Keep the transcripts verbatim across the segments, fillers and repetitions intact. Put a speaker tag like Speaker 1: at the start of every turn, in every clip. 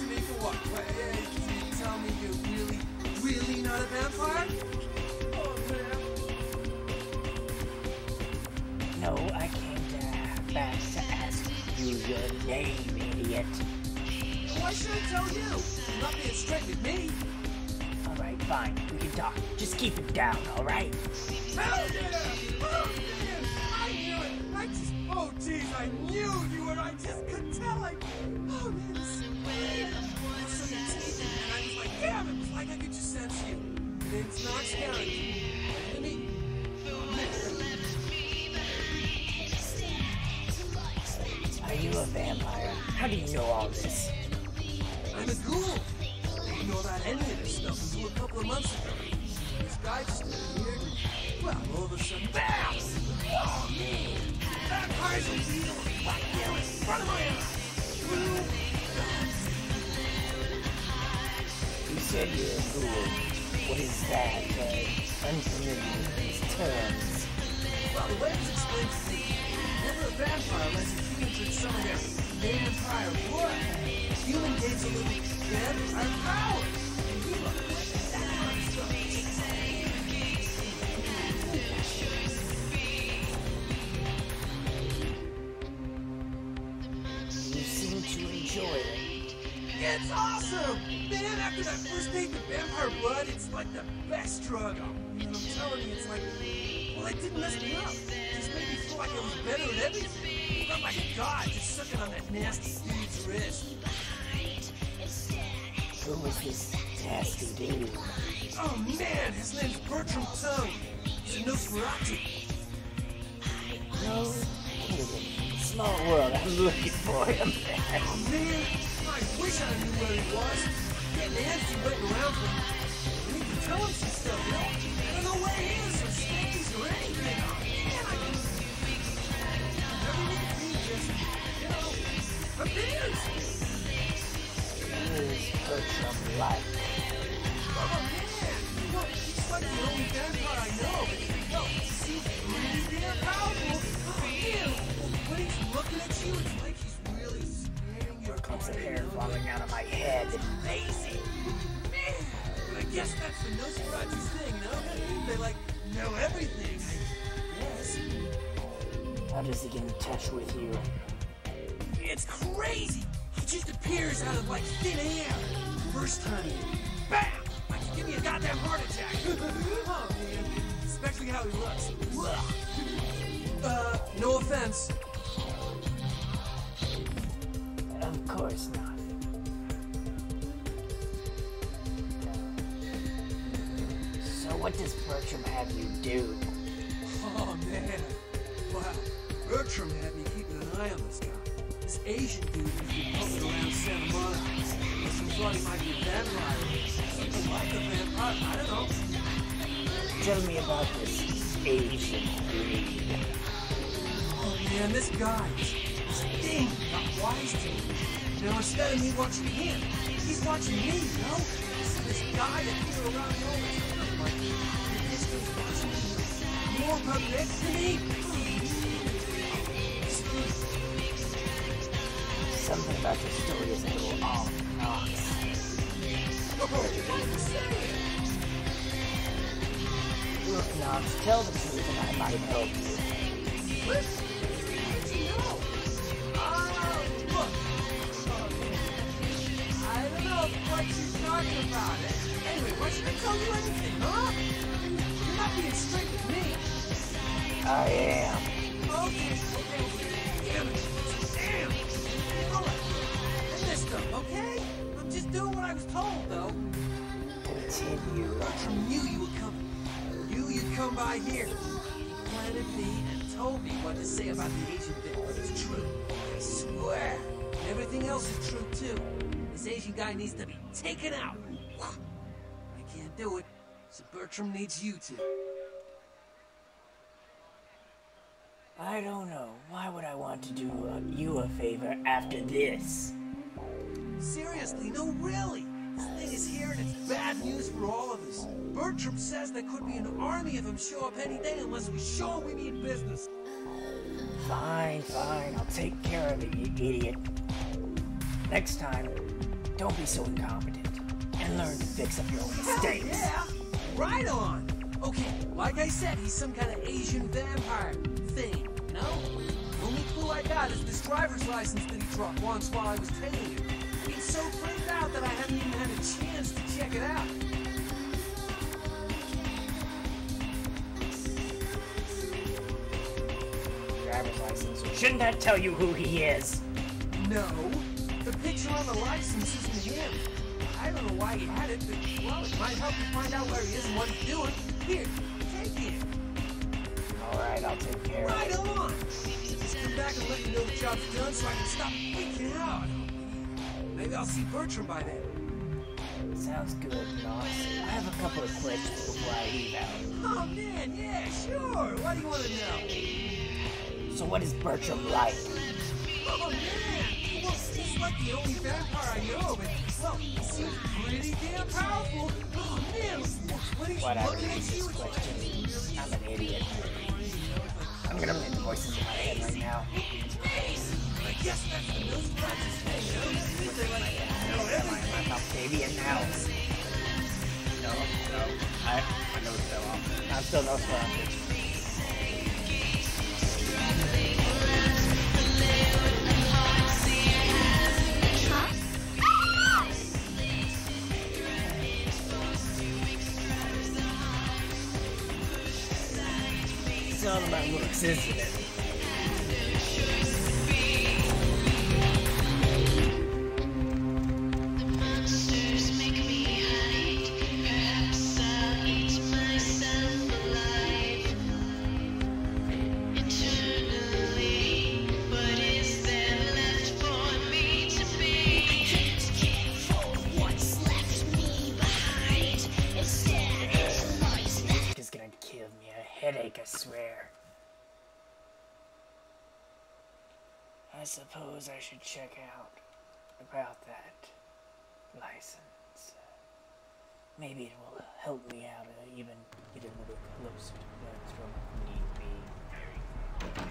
Speaker 1: to me for what? Wait, hey, you tell me you're really, really not a vampire? Oh, man.
Speaker 2: No, I came to back to ask you your name, idiot.
Speaker 1: Why should I tell you? You're not being straight with me.
Speaker 2: Alright, fine. We can talk. Just keep it down, alright?
Speaker 1: Hell yeah! Oh, man! I knew it! I just... Oh, geez, I knew you were... I just could tell, like... Oh, man, this is weird. You're so intimidating, and I was like, damn, it was like I could just sense you. And it's not scary. Look at me.
Speaker 2: Are you a vampire? How do you know all this?
Speaker 1: I'm a ghoul. I didn't know about any of this stuff until a couple of months ago. This guy just appeared, and, well, all of a sudden, BAM! Oh, man! Vampires are real! Right there in front of my eyes!
Speaker 2: You said you're a ghoul. What is that, uh, unfamiliar terms?
Speaker 1: Well, the way it's explained to me, whenever a vampire lets a human drink some of their vampire blood, the human gains a little vampire power. And you look like that kind of stuff.
Speaker 2: You seem to enjoy it.
Speaker 1: It's awesome! Man, after that first date with vampire blood, it's like the best drug. Oh, man, I'm telling you, it's like... Well, it didn't mess me up. It just made me feel like I was better at everything. I felt like a god just sucking on that nasty dude's wrist.
Speaker 2: Who was this nasty dude?
Speaker 1: Oh, man, his name's Bertram Tongue. He's a Nosferatu.
Speaker 2: No kidding. Small world, I'm looking for him.
Speaker 1: Oh, man, I wish I knew where he was. Getting antsy waiting around for him. I need to tell him some stuff, you know? I don't know where he is or stays or anything. Oh, man, I can... Never look at me, just, you know, opinions.
Speaker 2: Who is Bertram like?
Speaker 1: Oh, man, look, he's like the only vampire I know. No, he's really damn powerful. Oh, man, when he's looking at you, it's like he's really scaring your
Speaker 2: Clumps of hair falling out of my head.
Speaker 1: Amazing! Man! But I guess that's the Nosferatu's thing, no? They, like, know everything, I guess.
Speaker 2: How does he get in touch with you?
Speaker 1: It's crazy! He just appears out of, like, thin air. First time, bam! Like he'd give me a goddamn heart attack. Oh, man. Especially how he looks. Uh, no offense.
Speaker 2: Of course not. So what does Bertram have you do?
Speaker 1: Oh, man. Wow. Bertram had me keeping an eye on this guy. This Asian dude who's been pumping around Santa Monica. Unless he thought he might be a vampire. Something like a vampire. I don't know.
Speaker 2: Tell me about this Asian dude.
Speaker 1: Oh, man, this guy is Sting got wise to me. Now, instead of me watching him, he's watching me, you know? This, this guy that you're around me all the time. Like, your distance watching me. More public to me.
Speaker 2: Something about your story is a little off. Look, Knox, tell the truth and I might help you.
Speaker 1: Listen, what do you know? Oh, look. I don't know what you're talking about. Anyway, why should I tell you anything, huh? You're not being straight with me.
Speaker 2: I am.
Speaker 1: Okay, okay, okay. Damn it. Damn. Alright. I messed up, okay? I'm just doing what I was told, though.
Speaker 2: Continue.
Speaker 1: Bertram knew you were coming. Knew you'd come by here. He planted me and told me what to say about the Asian thing, but it's true. I swear. Everything else is true, too. This Asian guy needs to be taken out. I can't do it, so Bertram needs you to.
Speaker 2: I don't know. Why would I want to do uh, you a favor after this?
Speaker 1: Seriously, no, really. This thing is here and it's bad news for all of us. Bertram says there could be an army of them show up any day unless we show him we mean business.
Speaker 2: Fine, fine. I'll take care of it, you idiot. Next time, Don't be so incompetent. And learn to fix up your own mistakes.
Speaker 1: Yeah, right on. Okay, like I said, he's some kind of Asian vampire thing, you know? The only clue I got is this driver's license that he dropped once while I was tailing him. He's so freaked out that I haven't even had a chance to check it out.
Speaker 2: Driver's license. Shouldn't that tell you who he is?
Speaker 1: No, the picture on the license isn't him. I don't know why he had it, but, well, it might help you find out where he is and what he's doing. Here, take it.
Speaker 2: Alright, I'll take care
Speaker 1: Right
Speaker 2: of it.
Speaker 1: on! Just come back and let me know the job's done so I can stop freaking out. Maybe I'll see Bertram by then.
Speaker 2: Sounds good, boss. I have a couple of questions before I leave out.
Speaker 1: Oh man, yeah, sure. What do you want to know?
Speaker 2: So what is Bertram like?
Speaker 1: Oh man, well, he's like the only vampire I know, but, well, he seems pretty damn powerful. Oh man, when he's
Speaker 2: Whatever,
Speaker 1: looking at
Speaker 2: these
Speaker 1: you, it's
Speaker 2: questions. I'm an idiot. I'm gonna make voices in my head right now.
Speaker 1: I guess that's the most practice thing, huh?
Speaker 2: Am I am Octavian now?
Speaker 3: No, no. I, I know it's still off.
Speaker 2: I'm still no sponsored. It's all about looks, isn't it? Headache, I swear. I suppose I should check out about that license. Maybe it will help me out uh, even get a little closer to Bertram if need be.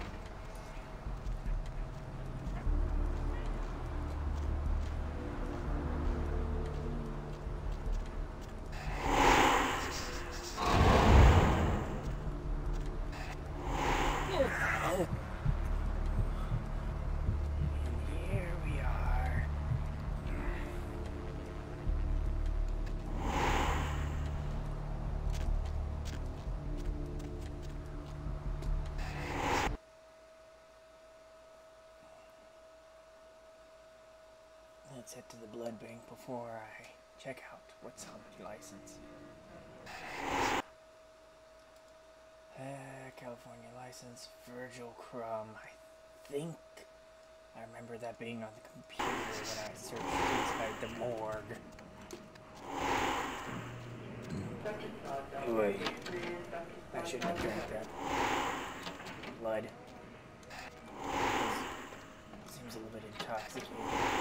Speaker 2: Let's head to the blood bank before I check out what's on the license. Uh, California license, Virgil Crumb. I think I remember that being on the computer when I searched inside the morgue. Wait, I shouldn't have drank that. Blood. Seems a little bit intoxicating.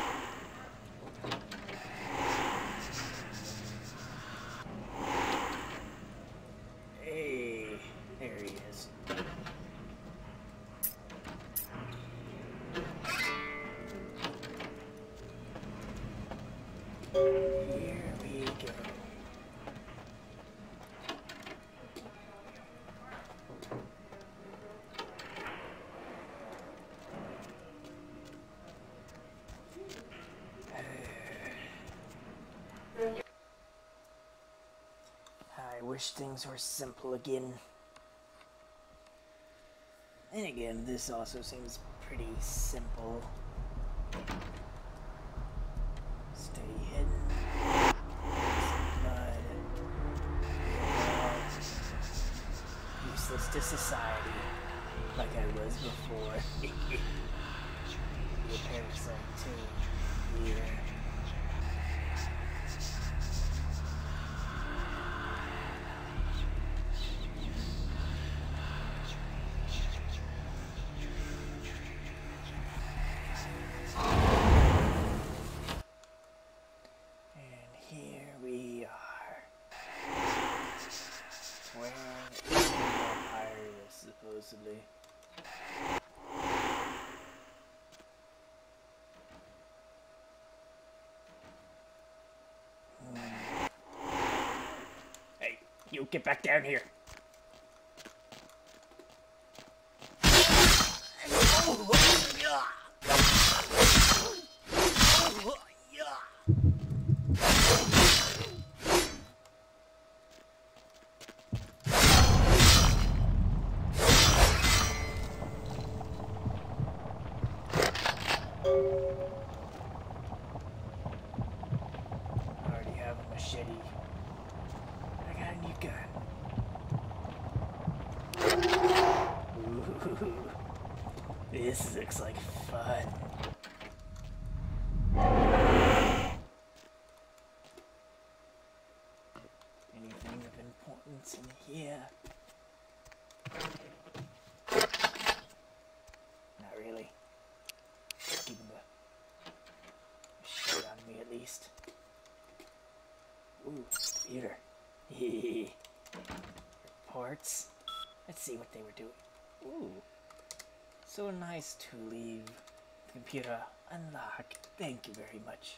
Speaker 2: Hey, there he is. Here we go. I wish things were simple again. And again, this also seems pretty simple. Stay hidden. Blood. Useless to society. Like I was before. Be a parasite too. Here. Supposedly. you get back down here. This looks like fun. Anything of importance in here? Not really. Keeping the shit on me at least. Ooh, computer. Reports. Let's see what they were doing. Ooh. So nice to leave the computer unlocked. Thank you very much.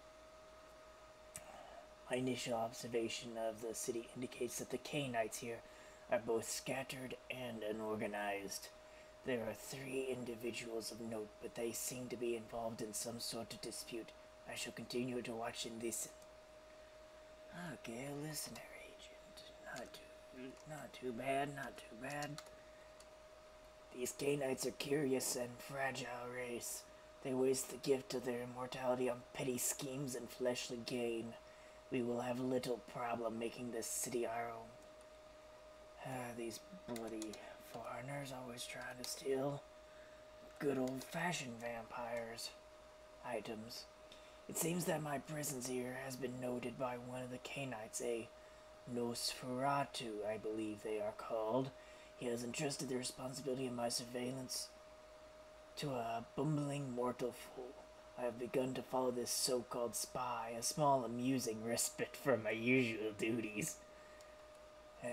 Speaker 2: My initial observation of the city indicates that the K-Knights here are both scattered and unorganized. There are three individuals of note, but they seem to be involved in some sort of dispute. I shall continue to watch and listen. Okay, a listener agent. Not too, not too bad, not too bad. These K-Knights are curious and fragile race. They waste the gift of their immortality on petty schemes and fleshly gain. We will have little problem making this city our own. Ah, these bloody foreigners always trying to steal good old-fashioned vampires items. It seems that my presence here has been noted by one of the K-Knights, a Nosferatu, I believe they are called. He has entrusted the responsibility of my surveillance to a bumbling mortal fool. I have begun to follow this so-called spy, a small amusing respite from my usual duties. Uh,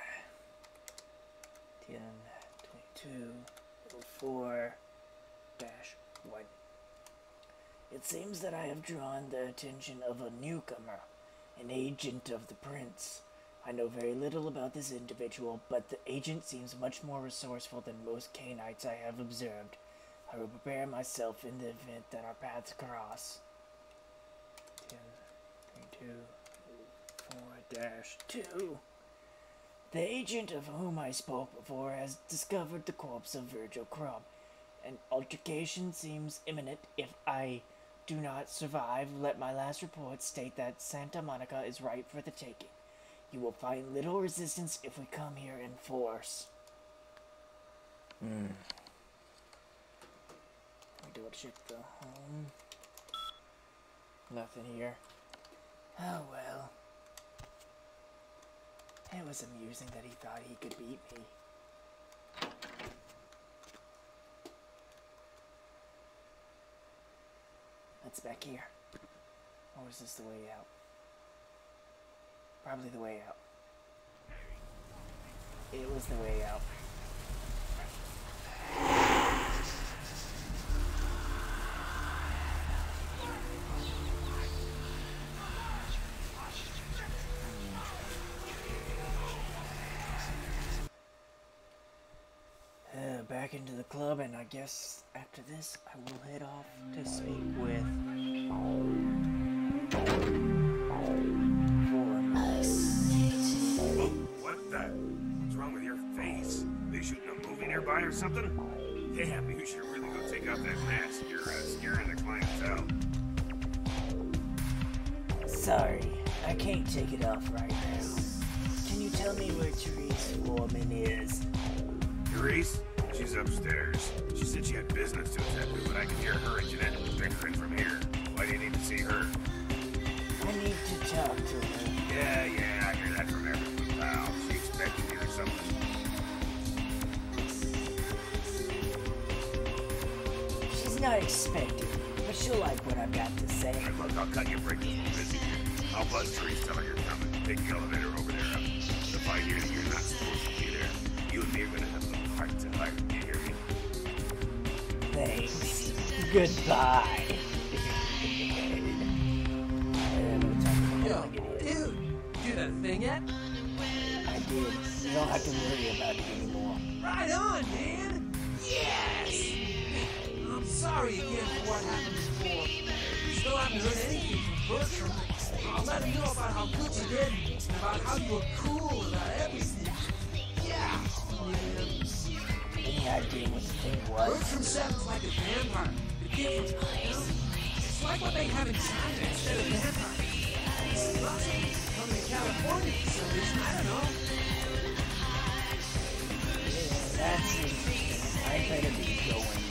Speaker 2: ten, twenty-two, oh four, dash one. It seems that I have drawn the attention of a newcomer, an agent of the prince. I know very little about this individual, but the agent seems much more resourceful than most K-Knights I have observed. I will prepare myself in the event that our paths cross. ten, twenty-two, four dash two. The agent of whom I spoke before has discovered the corpse of Virgil Crumb. An altercation seems imminent. If I do not survive, let my last report state that Santa Monica is ripe for the taking. You will find little resistance if we come here in force. Hmm. I double check the home. Nothing here. Oh well. It was amusing that he thought he could beat me. That's back here. Or is this the way out? Probably the way out. It was the way out. Uh, back into the club, and I guess after this, I will head off to speak with
Speaker 4: nearby or something? Damn, you should really go take out that mask. You're uh, scaring the clientele.
Speaker 2: Sorry, I can't take it off right now. Can you tell me where Therese Foreman is?
Speaker 4: Therese? She's upstairs. She said she had business to attend to, but I can hear her and Jeanette bickering from here. Why do you need to see her?
Speaker 2: I need to talk to her.
Speaker 4: Yeah, yeah, I hear that from everyone, pal. She expected you or something.
Speaker 2: Not expecting, but she'll like what I've got to say.
Speaker 4: Hey, look, I'll cut your break. Busy here. I'll buzz Therese, tell her you're coming. Take the elevator over there. If I hear that you're not supposed to be there, you and me are gonna have a little heart to heart. You hear me?
Speaker 2: Thanks. Goodbye.
Speaker 1: Yo, dude, do that thing yet?
Speaker 2: did. You don't have to worry about it anymore.
Speaker 1: Right on, man! Yes! I'm sorry again for what happened before. Still haven't heard anything from Bertram. I'll let him know about how good you did and about how you were cool about everything. Yeah! Yeah.
Speaker 2: Any idea what the thing was?
Speaker 1: Bertram said it's like a vampire. The kid from China. It's like what they have in China instead of vampires. It's Russell coming to California for some reason. I don't know.
Speaker 2: That's interesting. I better be going.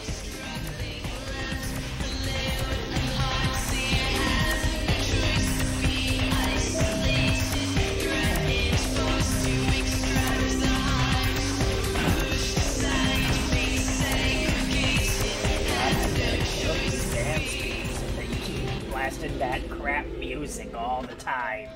Speaker 2: Blasting that crap music all the time.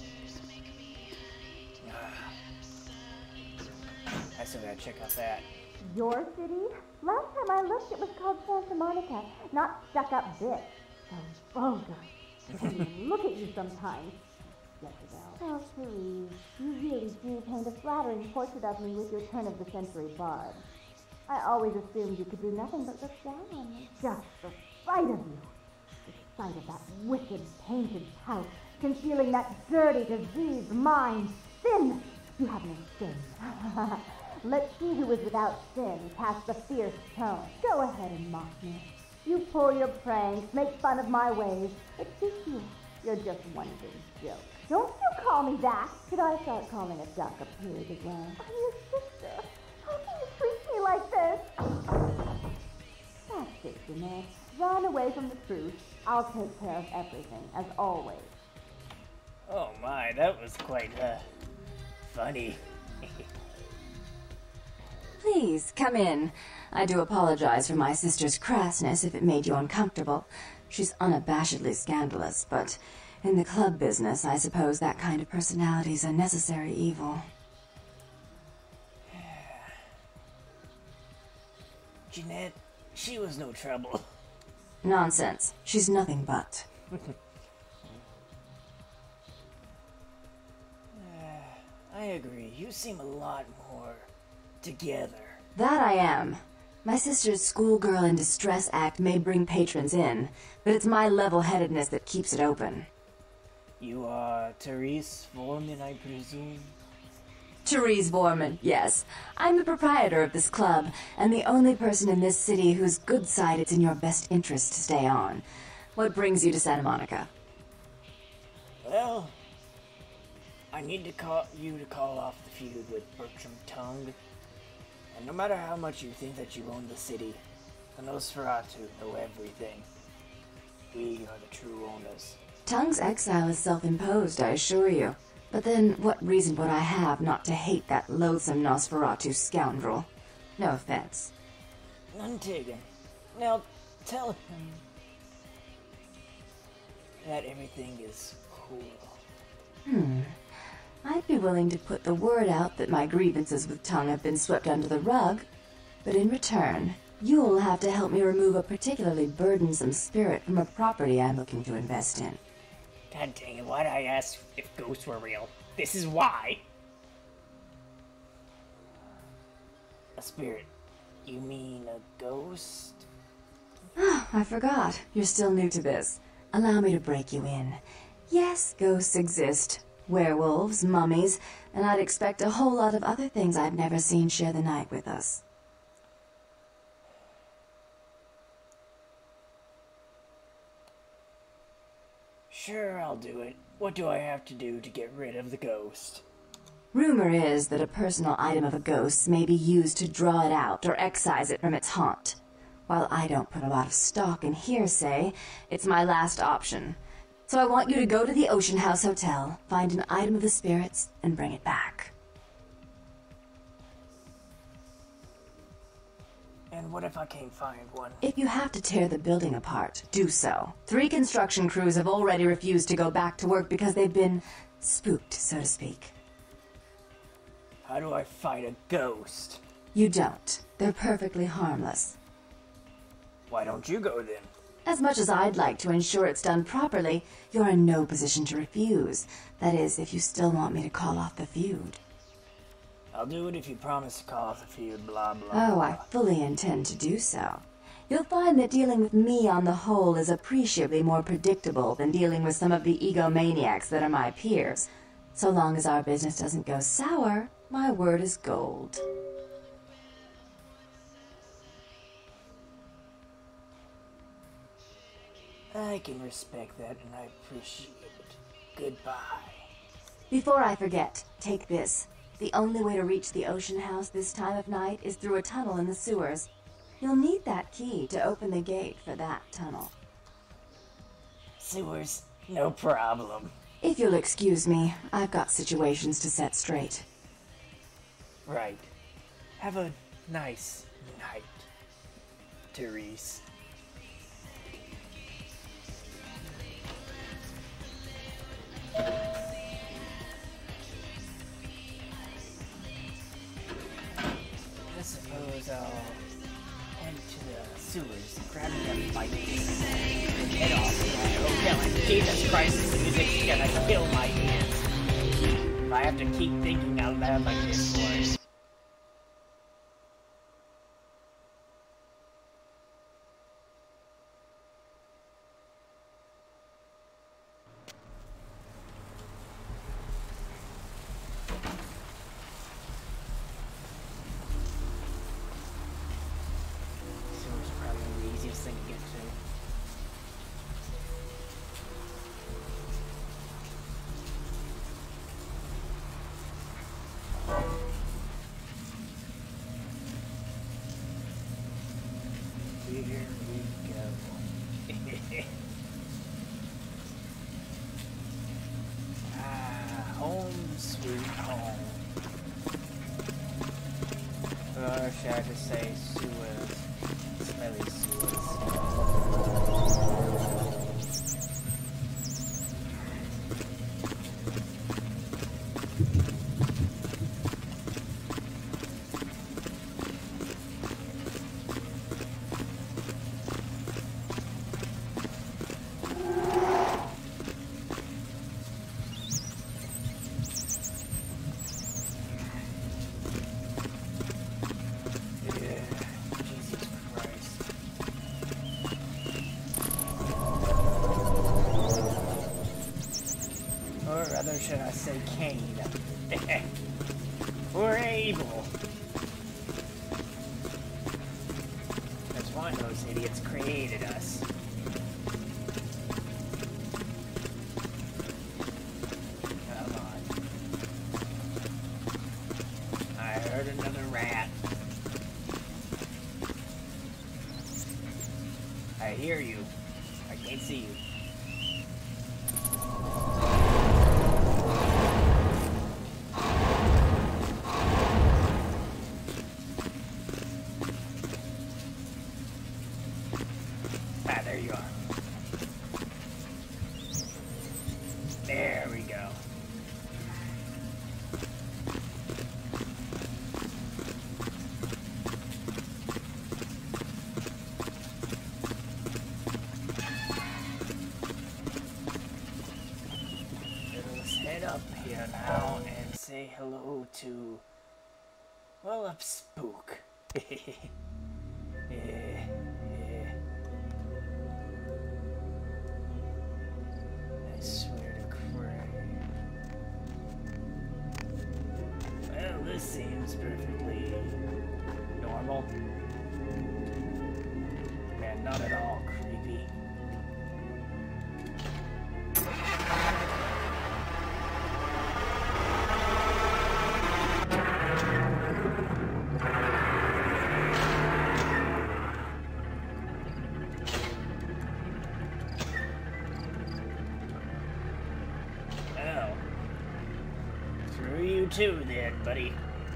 Speaker 2: I still gotta check out that.
Speaker 5: Your city? Last time I looked, it was called Santa Monica, not stuck-up bitch. So vulgar. Look at you sometimes. Jezebel. Oh, please. You really do paint a flattering portrait of me with your turn-of-the-century barb. I always assumed you could do nothing but look down on me. Just the sight of you. The sight of that wicked, painted pout, concealing that dirty, diseased mind. Sin! You have no sin. Let's see who is without sin cast the fierce tone. Go ahead and mock me. You pull your pranks, make fun of my ways. It suits you. You're just one big joke. Don't you call me that. Should I start calling a duck a pig as well? I'm your sister. How can you treat me like this? That's it, Jeanette. Run away from the truth. I'll take care of everything, as always.
Speaker 2: Oh my, that was quite, uh, funny.
Speaker 6: Please, come in. I do apologize for my sister's crassness if it made you uncomfortable. She's unabashedly scandalous, but in the club business, I suppose that kind of personality's a necessary evil.
Speaker 2: Jeanette, she was no trouble.
Speaker 6: Nonsense. She's nothing but.
Speaker 2: I agree. You seem a lot more together.
Speaker 6: That I am. My sister's schoolgirl in distress act may bring patrons in, but it's my level-headedness that keeps it open.
Speaker 2: You are Therese Vorman, I presume?
Speaker 6: Therese Vorman, yes. I'm the proprietor of this club, and the only person in this city whose good side it's in your best interest to stay on. What brings you to Santa Monica?
Speaker 2: Well, I need to call you to call off the feud with Bertram Tongue. And no matter how much you think that you own the city, the Nosferatu know everything. We are the true owners.
Speaker 6: Tongue's exile is self-imposed, I assure you. But then, what reason would I have not to hate that loathsome Nosferatu scoundrel? No offense.
Speaker 2: None taken. Now, tell him that everything is cool.
Speaker 6: Hmm. I'd be willing to put the word out that my grievances with Tongue have been swept under the rug, but in return, you'll have to help me remove a particularly burdensome spirit from a property I'm looking to invest in.
Speaker 2: God dang it, why'd I ask if ghosts were real? This is why! A spirit. You mean a ghost?
Speaker 6: Oh, I forgot. You're still new to this. Allow me to break you in. Yes, ghosts exist. Werewolves, mummies, and I'd expect a whole lot of other things I've never seen share the night with us.
Speaker 2: Sure, I'll do it. What do I have to do to get rid of the ghost?
Speaker 6: Rumor is that a personal item of a ghost's may be used to draw it out or excise it from its haunt. While I don't put a lot of stock in hearsay, it's my last option. So I want you to go to the Ocean House Hotel, find an item of the spirits, and bring it back.
Speaker 2: And what if I can't find one?
Speaker 6: If you have to tear the building apart, do so. Three construction crews have already refused to go back to work because they've been spooked, so to speak.
Speaker 2: How do I fight a ghost?
Speaker 6: You don't. They're perfectly harmless.
Speaker 2: Why don't you go then?
Speaker 6: As much as I'd like to ensure it's done properly, you're in no position to refuse. That is, if you still want me to call off the feud.
Speaker 2: I'll do it if you promise to cause a few blah blah.
Speaker 6: Oh,
Speaker 2: blah.
Speaker 6: I fully intend to do so. You'll find that dealing with me on the whole is appreciably more predictable than dealing with some of the egomaniacs that are my peers. So long as our business doesn't go sour, my word is gold.
Speaker 2: I can respect that and I appreciate it. Goodbye.
Speaker 6: Before I forget, take this. The only way to reach the Ocean House this time of night is through a tunnel in the sewers. You'll need that key to open the gate for that tunnel.
Speaker 2: Sewers, no problem.
Speaker 6: If you'll excuse me, I've got situations to set straight.
Speaker 2: Right. Have a nice night, Therese. I suppose I'll head to the sewers, grab me a bite, and head off to that hotel. And Jesus Christ, this music's gonna kill my ears. If I have to keep thinking out loud like this for thing to get to. Here we go. Ah, home sweet home. Or should I just say sewers? Smelly sewers. Or should I say Cain? Or Abel. That's why those idiots created us. Come on. I heard another rat. I hear you. I can't see you. Ah, there you are. There we go. Let's head up here now and say hello to, well, a spook. Yeah. I swear to Craig. Well, this seems perfectly normal. And not at all creepy. You too, then, buddy.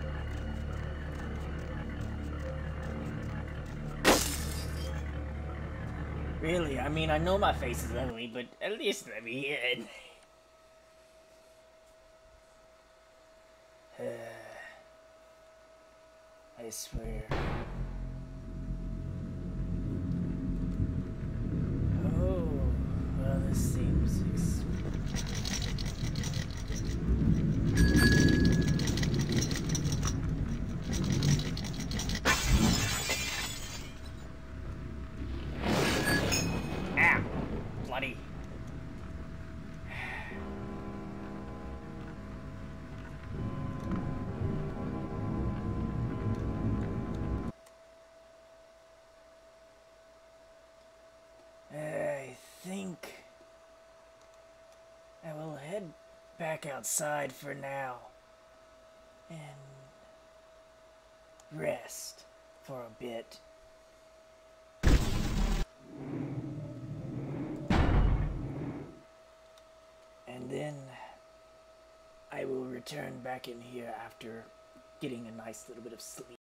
Speaker 2: Really, I mean, I know my face is ugly, but at least let me in. Uh, I swear. Oh, well, this seems expensive. head back outside for now and rest for a bit. And then I will return back in here after getting a nice little bit of sleep.